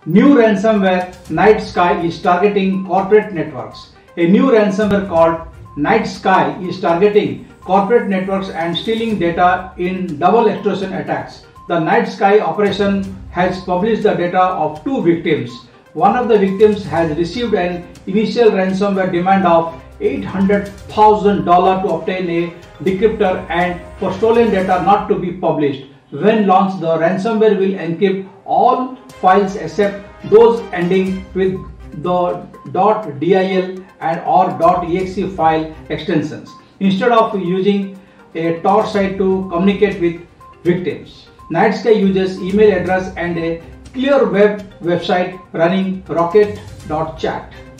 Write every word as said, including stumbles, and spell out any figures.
New ransomware Night Sky is targeting corporate networks. A new ransomware called Night Sky is targeting corporate networks and stealing data in double-extortion attacks. The Night Sky operation has published the data of two victims. One of the victims has received an initial ransomware demand of eight hundred thousand dollars to obtain a decryptor and for stolen data not to be published. When launched, the ransomware will encrypt all files except those ending with the .dil and or .exe file extensions, instead of using a Tor site to communicate with victims. Night Sky uses email address and a clear web website running rocket dot chat.